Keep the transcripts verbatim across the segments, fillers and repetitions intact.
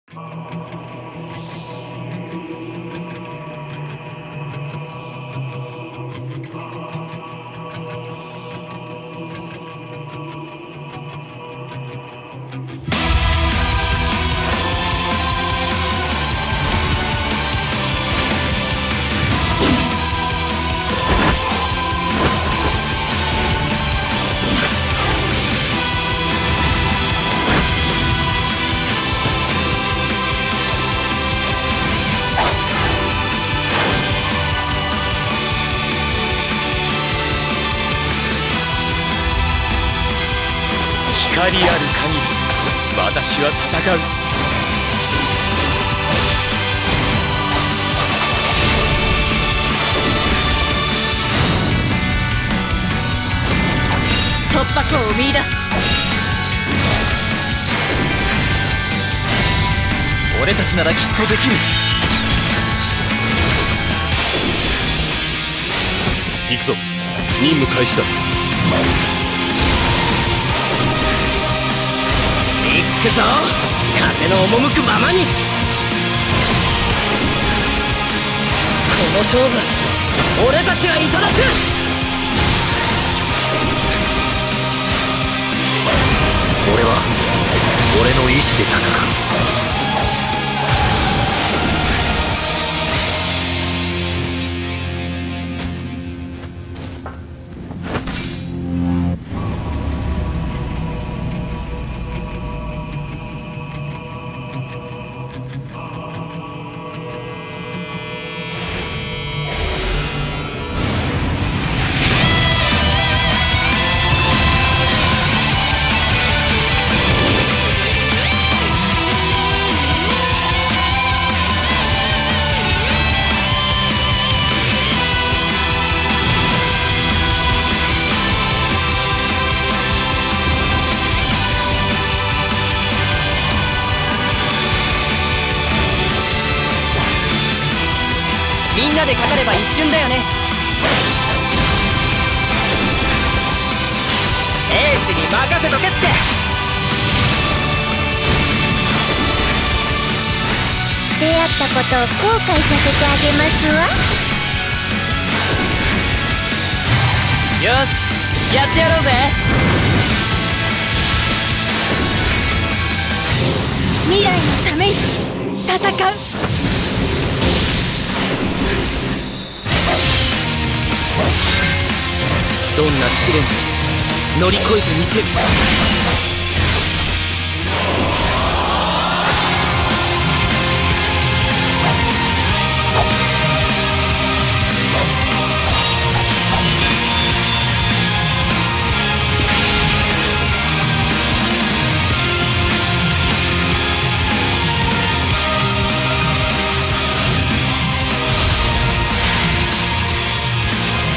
光ある限り私は戦う。 突破口を見出す。 俺たちならきっとできる。行くぞ。任務開始だ。 行くぞ、風の赴くままに。この勝負俺たちがいただく。俺は俺の意志で戦う。みんなでかかれば一瞬だよね。エースに任せとけって。 出会ったことを後悔させてあげますわ。 よし、やってやろうぜ。 未来のために戦う。 どんな試練も乗り越えてみせる。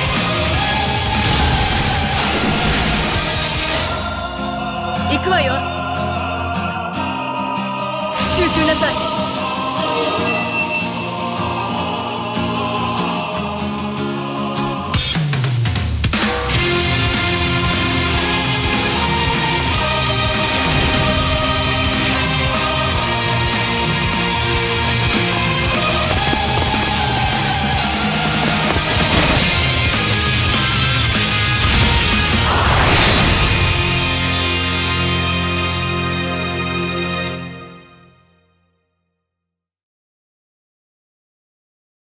行くわよ。